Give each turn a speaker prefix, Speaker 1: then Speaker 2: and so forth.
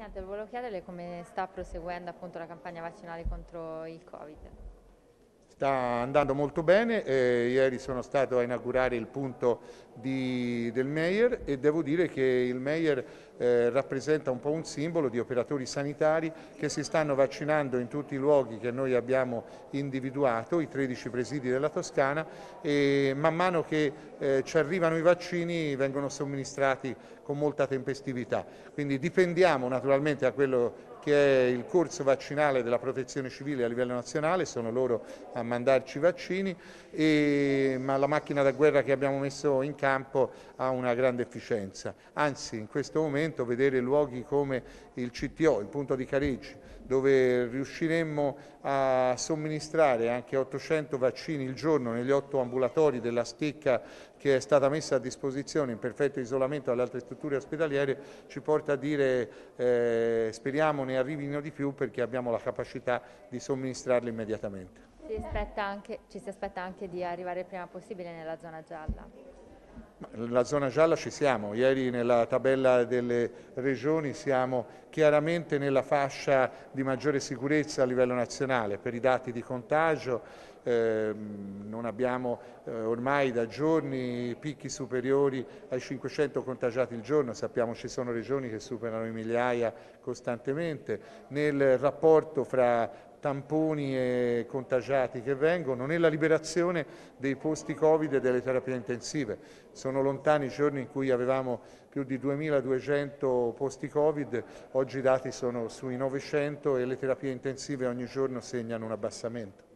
Speaker 1: Presidente, volevo chiederle come sta proseguendo appunto la campagna vaccinale contro il Covid.
Speaker 2: Sta andando molto bene, ieri sono stato a inaugurare il punto del Meijer e devo dire che il Meijer rappresenta un po' un simbolo di operatori sanitari che si stanno vaccinando in tutti i luoghi che noi abbiamo individuato, i 13 presidi della Toscana, e man mano che ci arrivano i vaccini vengono somministrati con molta tempestività. Quindi dipendiamo naturalmente da quello che è il corso vaccinale della Protezione Civile a livello nazionale, sono loro a mandarci i vaccini, ma la macchina da guerra che abbiamo messo in campo ha una grande efficienza. Anzi, in questo momento vedere luoghi come il CTO, il punto di Careggi, dove riusciremmo a somministrare anche 800 vaccini il giorno negli 8 ambulatori della Stecca che è stata messa a disposizione in perfetto isolamento dalle altre strutture ospedaliere, ci porta a dire speriamo ne arrivino di più perché abbiamo la capacità di somministrarli immediatamente.
Speaker 1: Ci si aspetta anche di arrivare il prima possibile nella zona gialla.
Speaker 2: Nella zona gialla ci siamo, ieri nella tabella delle regioni siamo chiaramente nella fascia di maggiore sicurezza a livello nazionale per i dati di contagio, non abbiamo ormai da giorni picchi superiori ai 500 contagiati il giorno, sappiamo ci sono regioni che superano i migliaia costantemente, nel rapporto fra tamponi e contagiati che vengono, nella liberazione dei posti Covid e delle terapie intensive. Sono lontani i giorni in cui avevamo più di 2200 posti Covid, oggi i dati sono sui 900 e le terapie intensive ogni giorno segnano un abbassamento.